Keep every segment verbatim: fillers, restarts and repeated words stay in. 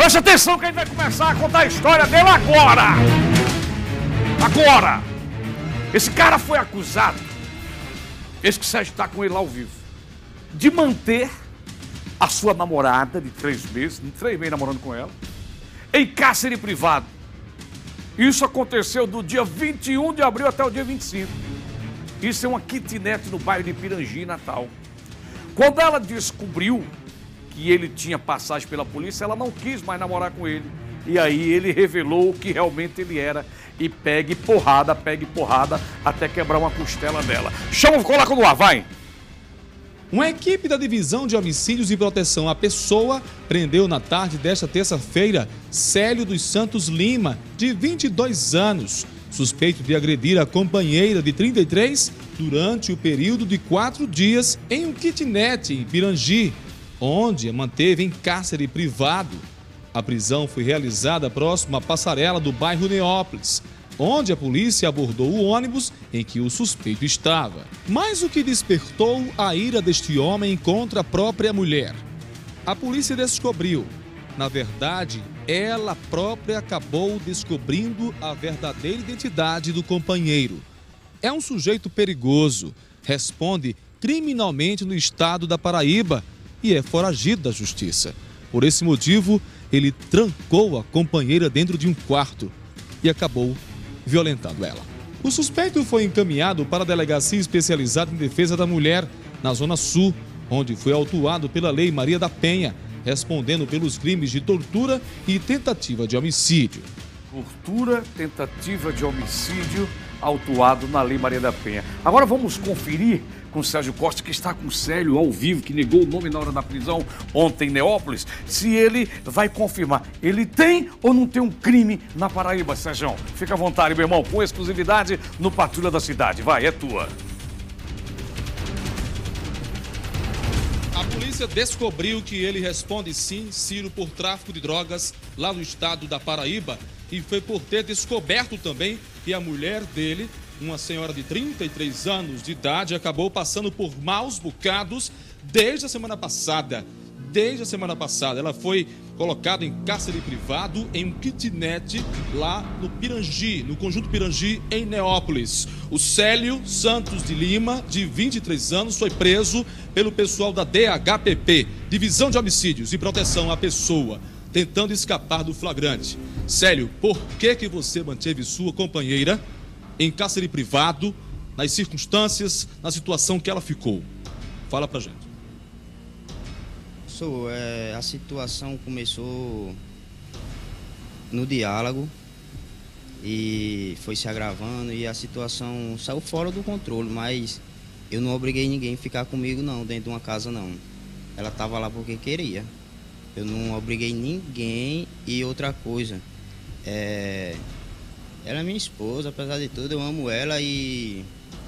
Preste atenção que a gente vai começar a contar a história dele agora. Agora. Esse cara foi acusado, esse que o Sérgio está com ele lá ao vivo, de manter a sua namorada de três meses, de três meses namorando com ela, em cárcere privado. Isso aconteceu do dia vinte e um de abril até o dia vinte e cinco. Isso é uma kitnet no bairro de Pirangi, Natal. Quando ela descobriu que ele tinha passagem pela polícia, ela não quis mais namorar com ele. E aí ele revelou o que realmente ele era. E pegue porrada, pegue porrada, até quebrar uma costela dela. Chama, coloca no ar, vai! Uma equipe da Divisão de Homicídios e Proteção à Pessoa prendeu na tarde desta terça-feira Célio dos Santos Lima, de vinte e dois anos, suspeito de agredir a companheira de trinta e três durante o período de quatro dias em um kitnet em Pirangi, onde a manteve em cárcere privado. A prisão foi realizada próximo à passarela do bairro Neópolis, onde a polícia abordou o ônibus em que o suspeito estava. Mas o que despertou a ira deste homem contra a própria mulher? A polícia descobriu. Na verdade, ela própria acabou descobrindo a verdadeira identidade do companheiro. É um sujeito perigoso, responde criminalmente no estado da Paraíba e é foragido da justiça. Por esse motivo, ele trancou a companheira dentro de um quarto e acabou violentando ela. O suspeito foi encaminhado para a Delegacia Especializada em Defesa da Mulher, na Zona Sul, onde foi autuado pela Lei Maria da Penha, respondendo pelos crimes de tortura e tentativa de homicídio. Tortura, tentativa de homicídio, autuado na Lei Maria da Penha. Agora vamos conferir com o Sérgio Costa, que está com o Célio ao vivo, que negou o nome na hora da prisão ontem em Neópolis, se ele vai confirmar. Ele tem ou não tem um crime na Paraíba, Sérgio? Fica à vontade, meu irmão, com exclusividade no Patrulha da Cidade. Vai, é tua. A polícia descobriu que ele responde sim, Ciro, por tráfico de drogas lá no estado da Paraíba, e foi por ter descoberto também que a mulher dele, uma senhora de trinta e três anos de idade, acabou passando por maus bocados desde a semana passada. Desde a semana passada, ela foi colocada em cárcere privado em um kitnet lá no Pirangi, no Conjunto Pirangi, em Neópolis. O Célio Santos de Lima, de vinte e três anos, foi preso pelo pessoal da D H P P, Divisão de Homicídios e Proteção à Pessoa, tentando escapar do flagrante. Célio, por que que você manteve sua companheira em cárcere privado, nas circunstâncias, na situação que ela ficou? Fala pra gente. So, é, a situação começou no diálogo e foi se agravando e a situação saiu fora do controle, mas eu não obriguei ninguém a ficar comigo não, dentro de uma casa não. Ela estava lá porque queria. Eu não obriguei ninguém. E outra coisa, é, ela é minha esposa, apesar de tudo, eu amo ela e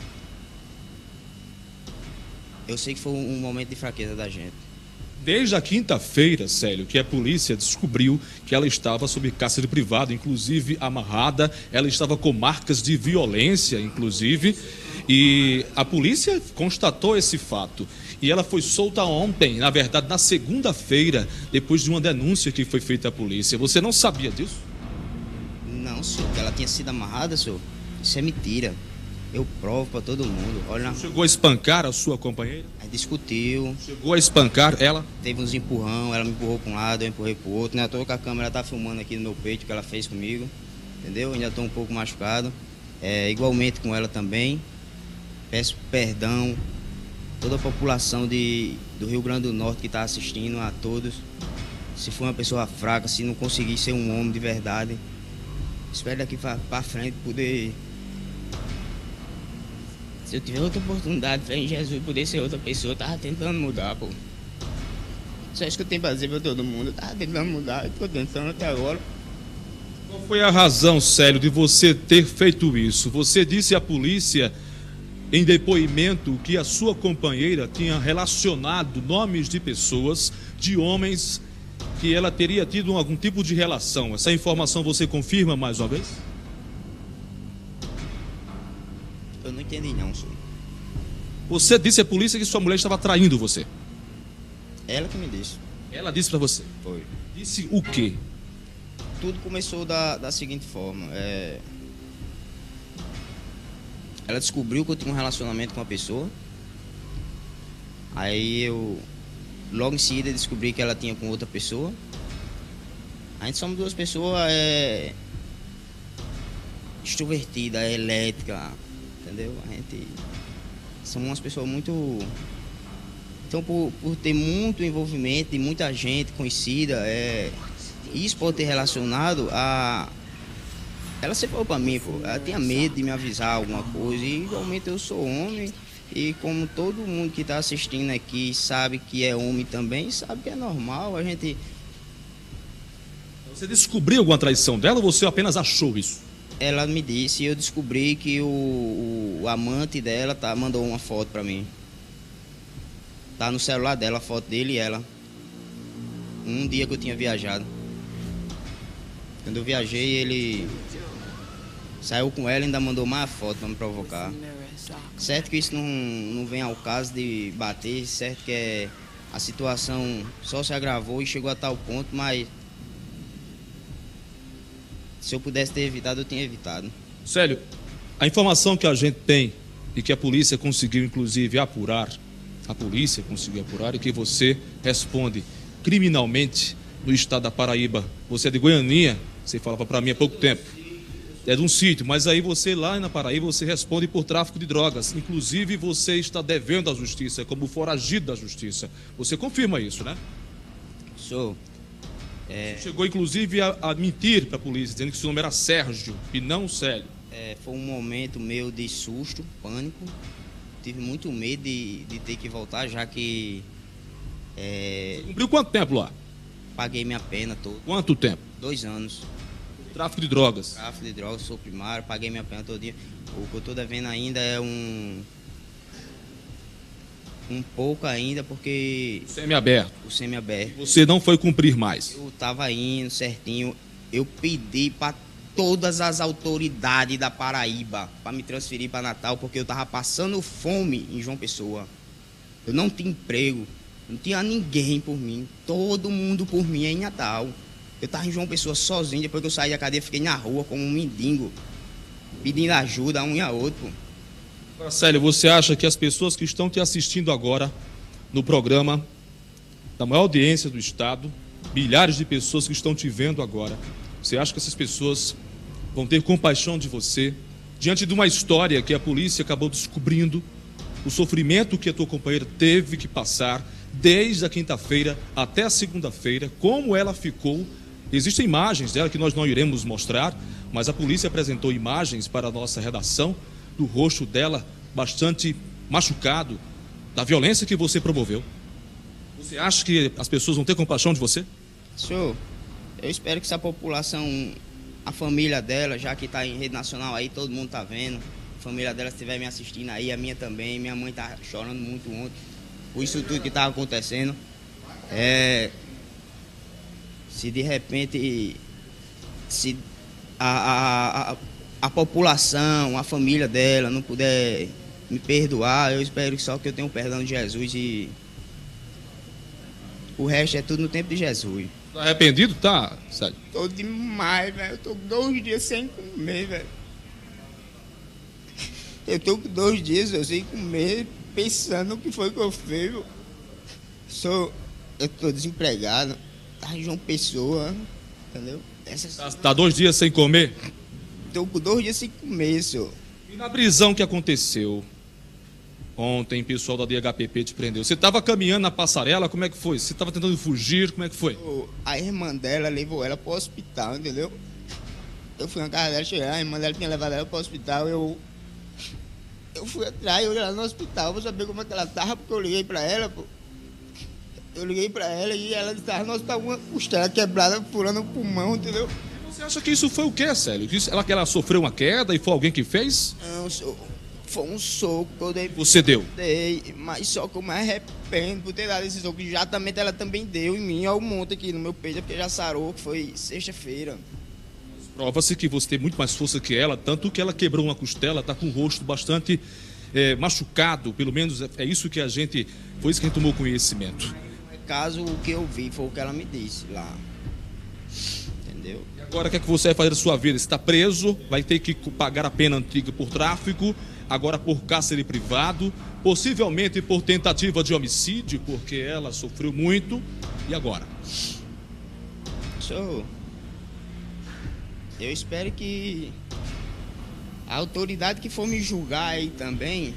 eu sei que foi um momento de fraqueza da gente. Desde a quinta-feira, Célio, que a polícia descobriu que ela estava sob cárcere privado, inclusive amarrada, ela estava com marcas de violência, inclusive, e a polícia constatou esse fato. E ela foi solta ontem, na verdade, na segunda-feira, depois de uma denúncia que foi feita à polícia. Você não sabia disso? Não, senhor, que ela tinha sido amarrada, senhor. Isso é mentira. Eu provo para todo mundo. Olha, chegou a espancar a sua companheira? Aí discutiu. Chegou a espancar ela? Teve uns empurrão, ela me empurrou para um lado, eu empurrei para o outro. Né? Tô com a câmera tá filmando aqui no meu peito o que ela fez comigo. Entendeu? Ainda estou um pouco machucado. É, igualmente com ela também. Peço perdão a toda a população de, do Rio Grande do Norte que está assistindo, a todos. Se for uma pessoa fraca, se não conseguir ser um homem de verdade, espero daqui para frente poder... Se eu tiver outra oportunidade, fé em Jesus, poder ser outra pessoa, eu tava tentando mudar, pô. Só isso que eu tenho pra dizer pra todo mundo, eu tava tentando mudar, eu tô tentando até agora. Qual foi a razão, Célio, de você ter feito isso? Você disse à polícia, em depoimento, que a sua companheira tinha relacionado nomes de pessoas, de homens, que ela teria tido algum tipo de relação. Essa informação você confirma mais uma vez? Eu não entendi não, senhor. Você disse à polícia que sua mulher estava traindo você? Ela que me disse. Ela disse pra você? Foi. Disse o quê? Tudo começou da, da seguinte forma. É... Ela descobriu que eu tinha um relacionamento com uma pessoa. Aí eu, logo em seguida, descobri que ela tinha com outra pessoa. A gente somos duas pessoas é... extrovertidas, é elétrica, entendeu? A gente somos umas pessoas muito... Então, por, por ter muito envolvimento de muita gente conhecida, é... isso pode ter relacionado a... Ela sempre falou pra mim, pô, ela tinha medo de me avisar alguma coisa, e igualmente eu sou homem, e como todo mundo que está assistindo aqui sabe que é homem também, sabe que é normal, a gente... Você descobriu alguma traição dela ou você apenas achou isso? Ela me disse, e eu descobri que o, o, o amante dela tá, mandou uma foto pra mim. Tá no celular dela, a foto dele e ela. Um dia que eu tinha viajado. Quando eu viajei, ele saiu com ela e ainda mandou mais foto pra me provocar. Certo que isso não, não vem ao caso de bater, certo que é, a situação só se agravou e chegou a tal ponto, mas se eu pudesse ter evitado, eu tinha evitado. Célio, a informação que a gente tem e que a polícia conseguiu inclusive apurar, a polícia conseguiu apurar e que você responde criminalmente no estado da Paraíba. Você é de Goianinha, você falava para mim há pouco tempo. É de um sítio, mas aí você lá na Paraíba você responde por tráfico de drogas. Inclusive você está devendo à justiça, como foragido da justiça. Você confirma isso, né? Sou. É... Chegou inclusive a, a mentir para a polícia, dizendo que seu nome era Sérgio e não Célio. É, foi um momento meu de susto, pânico. Tive muito medo de, de ter que voltar, já que... É... Você cumpriu quanto tempo lá? Paguei minha pena toda. Quanto tempo? Dois anos. Tráfico de drogas. Tráfico de drogas, sou primário, paguei minha pena todo dia. O que eu estou devendo ainda é um... Um pouco ainda, porque... Semi-aberto. O semi-aberto. Você não foi cumprir mais. Eu estava indo certinho. Eu pedi para todas as autoridades da Paraíba para me transferir para Natal, porque eu estava passando fome em João Pessoa. Eu não tinha emprego. Não tinha ninguém por mim. Todo mundo por mim é em Natal. Eu estava em João Pessoa sozinho. Depois que eu saí da cadeia, fiquei na rua como um mendigo, pedindo ajuda a um e a outro. Agora, Célio, você acha que as pessoas que estão te assistindo agora no programa da maior audiência do estado, milhares de pessoas que estão te vendo agora, você acha que essas pessoas vão ter compaixão de você diante de uma história que a polícia acabou descobrindo, o sofrimento que a tua companheira teve que passar desde a quinta-feira até a segunda-feira, como ela ficou? Existem imagens dela que nós não iremos mostrar, mas a polícia apresentou imagens para a nossa redação do rosto dela bastante machucado, da violência que você promoveu. Você acha que as pessoas vão ter compaixão de você? Senhor, eu espero que essa população, a família dela, já que está em rede nacional aí, todo mundo está vendo, a família dela estiver me assistindo aí, a minha também, minha mãe está chorando muito ontem, por isso tudo que está acontecendo. É, se de repente, se a, a, a, a população, a família dela não puder me perdoar, eu espero só que eu tenha o perdão de Jesus e o resto é tudo no tempo de Jesus. Tá arrependido? Tá, Célio? Tô demais, velho. Eu tô dois dias sem comer, velho. Eu tô com dois dias eu sem comer, pensando no que foi que eu fiz. Sou, eu tô desempregado, tá em João Pessoa, entendeu? Essas... Tá, tá dois dias sem comer? Tô com dois dias sem comer, senhor. E na prisão que aconteceu ontem, o pessoal da D H P P te prendeu. Você estava caminhando na passarela, como é que foi? Você estava tentando fugir, como é que foi? A irmã dela levou ela pro hospital, entendeu? Eu fui na casa dela, cheguei, a irmã dela tinha levado ela pro hospital, eu... Eu fui atrás, eu olhei lá no hospital, vou saber como é que ela tava, porque eu liguei pra ela, pô. Eu liguei pra ela e ela estava no hospital com uma costela quebrada, furando o pulmão, entendeu? Você acha que isso foi o quê, Célio? Ela, ela sofreu uma queda e foi alguém que fez? Não, foi um soco que eu dei. Você deu? Dei, mas só que eu me arrependo por ter dado esse soco. Exatamente, ela também deu em mim, olha o monte aqui no meu peito, porque já sarou, que foi sexta-feira. Prova-se que você tem muito mais força que ela, tanto que ela quebrou uma costela, está com o rosto bastante é, machucado, pelo menos é isso que a gente, foi isso que a gente tomou conhecimento. caso, o que eu vi foi o que ela me disse lá. Entendeu? E agora o que é que você vai fazer da sua vida? Você está preso, vai ter que pagar a pena antiga por tráfico, agora por cárcere privado, possivelmente por tentativa de homicídio, porque ela sofreu muito. E agora? Sou. Eu espero que a autoridade que for me julgar aí também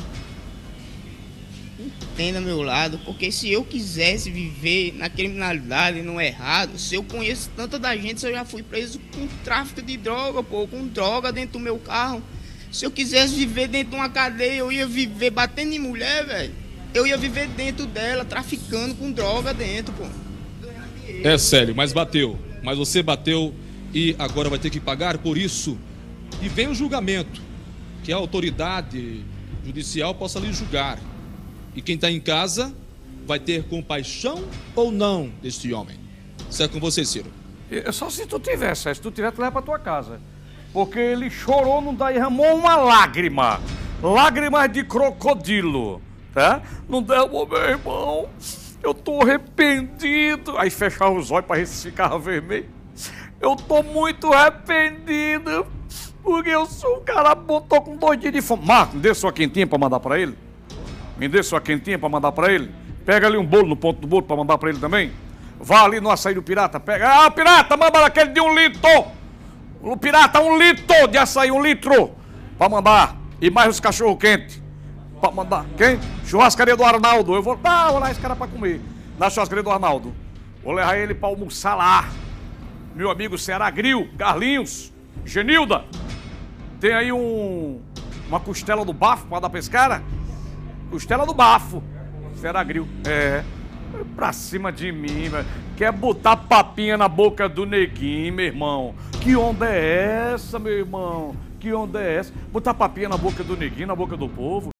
entenda meu lado, porque se eu quisesse viver na criminalidade, no errado, se eu conheço tanta da gente, se eu já fui preso com tráfico de droga, pô, com droga dentro do meu carro. Se eu quisesse viver dentro de uma cadeia, eu ia viver batendo em mulher, velho. Eu ia viver dentro dela, traficando com droga dentro, pô. É sério, mas bateu. Mas você bateu e agora vai ter que pagar por isso. E vem o julgamento, que a autoridade judicial possa lhe julgar. E quem está em casa vai ter compaixão ou não deste homem. Isso é com você, Ciro. É só se tu tivesse, se tu tiver, tu leva pra tua casa. Porque ele chorou, não derramou uma lágrima. Lágrimas de crocodilo, tá? Não derramou, meu irmão. Eu tô arrependido. Aí fechava os olhos pra ver se ficava vermelho. Eu tô muito arrependido. Porque eu sou um cara bom, tô com dois dias de fome. Marco, me dê sua quentinha pra mandar pra ele. Me dê sua quentinha pra mandar pra ele. Pega ali um bolo no ponto do bolo pra mandar pra ele também. Vá ali no açaí do Pirata, pega. Ah, Pirata, manda aquele de um litro. O Pirata, um litro de açaí, um litro. Pra mandar. E mais os cachorro quente. Pra mandar. Quem? Churrascaria do Arnaldo. Eu vou, ah, vou lá esse cara pra comer. Na churrascaria do Arnaldo. Vou levar ele pra almoçar lá. Meu amigo Ceará Grill, Carlinhos, Genilda. Tem aí um... uma costela do bafo pra dar pra esse cara? Costela do bafo. Ceará Grill. É. Pra cima de mim, velho. Quer botar papinha na boca do neguinho, meu irmão. Que onda é essa, meu irmão? Que onda é essa? Botar papinha na boca do neguinho, na boca do povo.